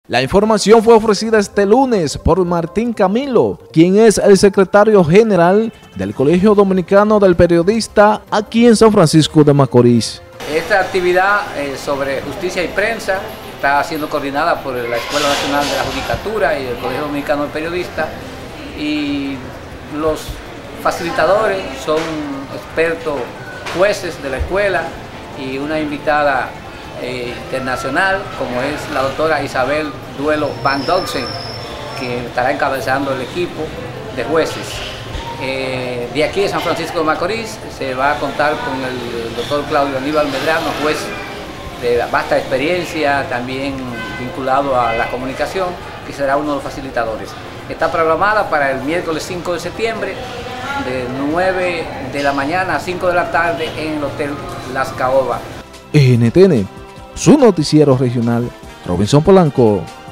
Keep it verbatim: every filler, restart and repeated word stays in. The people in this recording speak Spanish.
La información fue ofrecida este lunes por Martín Camilo, quien es el secretario general del Colegio Dominicano del Periodista aquí en San Francisco de Macorís. Esta actividad eh, sobre justicia y prensa está siendo coordinada por la Escuela Nacional de la Judicatura y el Colegio Dominicano del Periodista, y los facilitadores son expertos jueces de la escuela y una invitada Eh, internacional, como es la doctora Isabel Duelo Van Doxen, que estará encabezando el equipo de jueces. Eh, de aquí de San Francisco de Macorís se va a contar con el doctor Claudio Aníbal Medrano, juez de vasta experiencia, también vinculado a la comunicación, que será uno de los facilitadores. Está programada para el miércoles cinco de septiembre, de nueve de la mañana a cinco de la tarde en el Hotel Las Caobas. N T N, su noticiero regional, Robinson Polanco.